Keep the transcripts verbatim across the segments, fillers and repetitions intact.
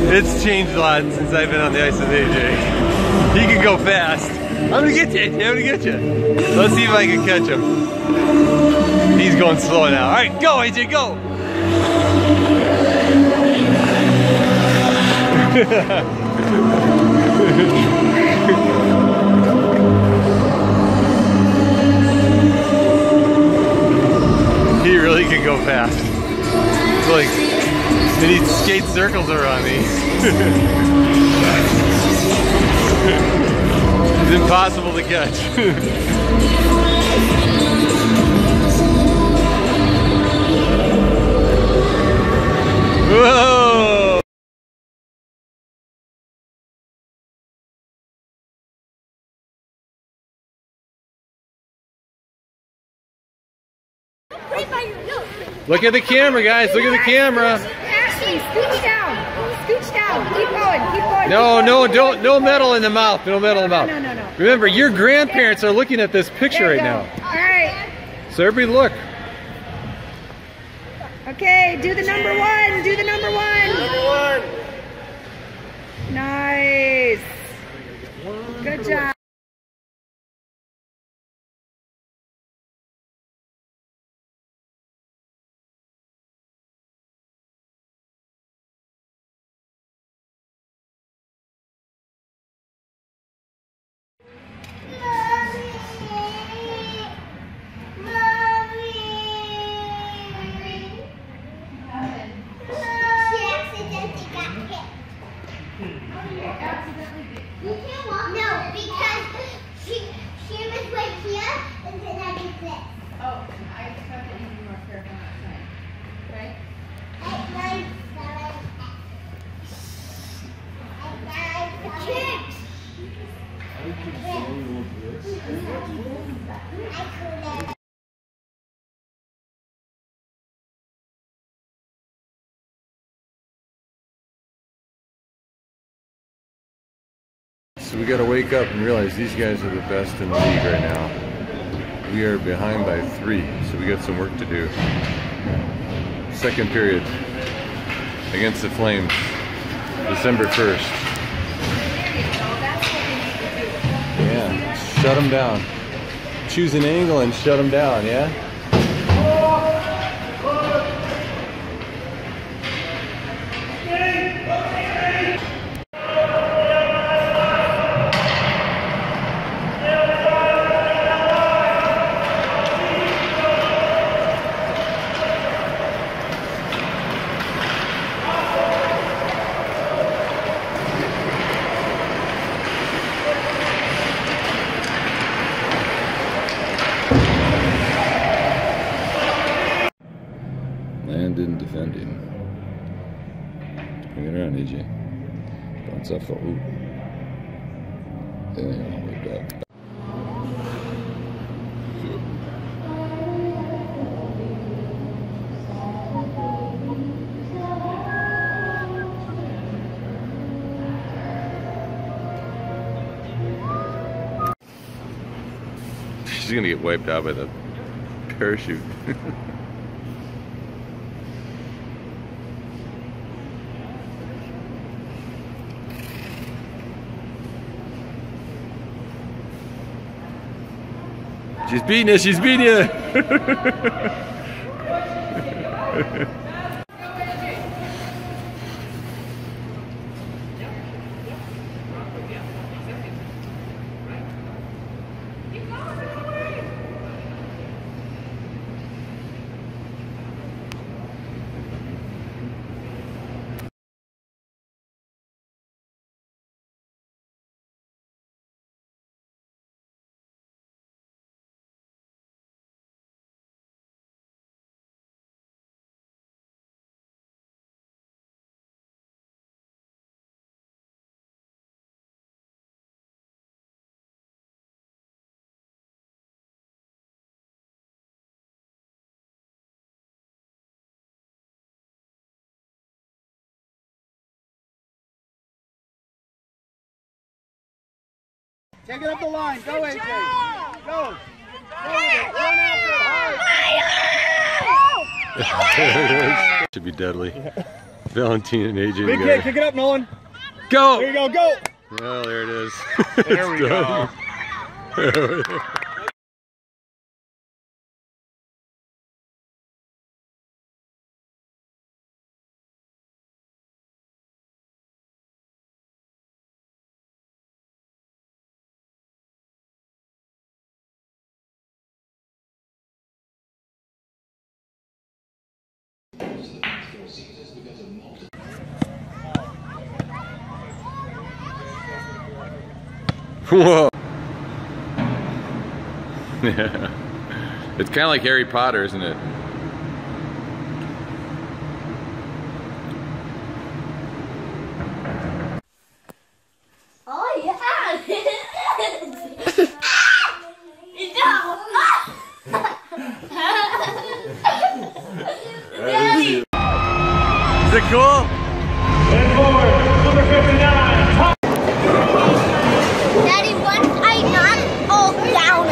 It's changed a lot since I've been on the ice with A J. He can go fast. I'm gonna get you, A J. I'm gonna get you. Let's see if I can catch him. He's going slow now. All right, go, A J, go. He really can go fast. It's like, did he skate circles around me? It's impossible to catch. Whoa! Look at the camera, guys. Look at the camera. Ashley, scooch down. Scooch down. Keep going. Keep going. No, no, don't. No metal in the mouth. No metal in the mouth. No, no, no. Remember, your grandparents are looking at this picture right now. All right. So everybody look. Okay, do the number one. Do the number one. Number one. Nice. Good job. So we got to wake up and realize these guys are the best in the league right now. We are behind by three, so we got some work to do. Second period against the Flames, December first. Yeah, shut them down. Choose an angle and shut them down, yeah? Didn't defend him. Bring it around, A J. Bounce off. Ooh. There, way back. She's gonna get wiped out by the parachute. She's beating you, she's beating you. Take it up the line. Go, A J. Go. Go with it. Run after it. Should be deadly. Valentine and A J Big together. kick, kick it up, Nolan. Go! There you go, go! Well, there it is. There we go. Whoa! Yeah. It's kind of like Harry Potter, isn't it? Oh yeah. Is it cool? And forward, number fifty-nine. Daddy, once I knock all down.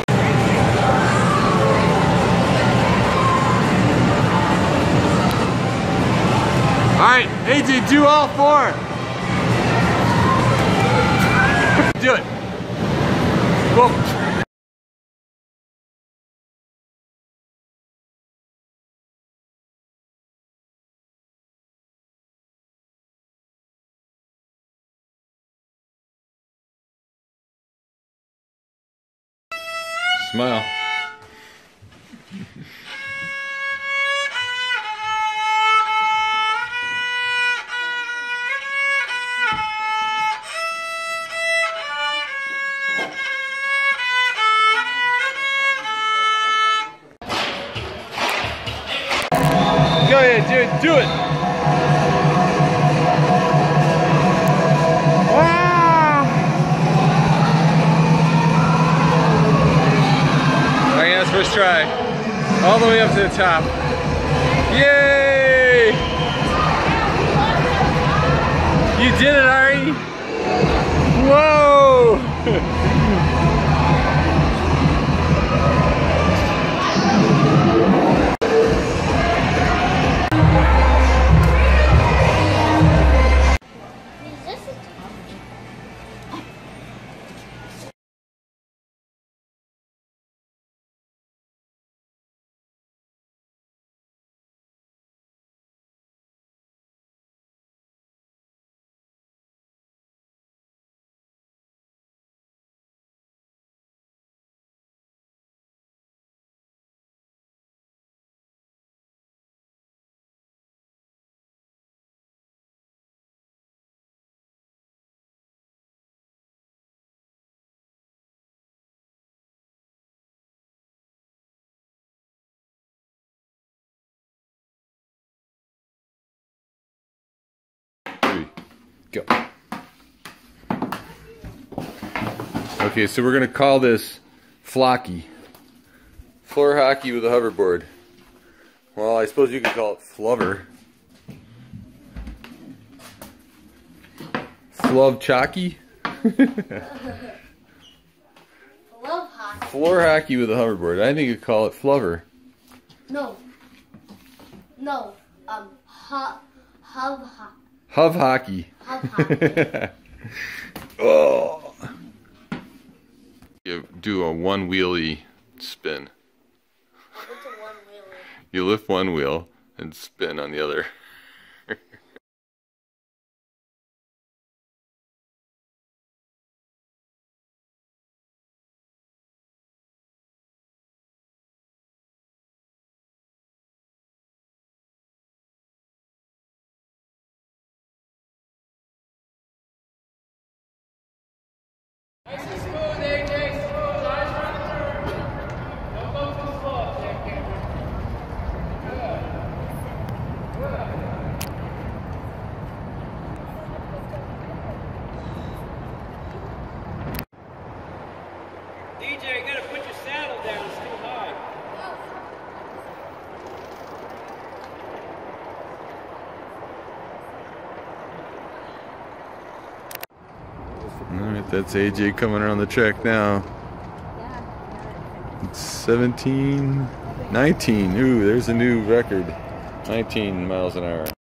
Alright, A J, do all four! Do it! Whoa! Smile. Go ahead, dude, do it! Wow! Alright, that's first try. All the way up to the top. Yay! You did it, Ari! Whoa! Go. Okay, so we're gonna call this flocky. Floor hockey with a hoverboard. Well, I suppose you could call it flubber. Flub chalky? Love hockey. Floor hockey with a hoverboard. I think you'd call it flubber. No. No. Um. Hub. Hub. Hub. Hub hockey. Hub hockey. Oh. You do a one wheelie spin. What's a one wheeler? You lift one wheel and spin on the other. D J, you gotta put your saddle down, it's too high. Alright, that's A J coming around the track now. It's seventeen, nineteen. Ooh, there's a new record. nineteen miles an hour.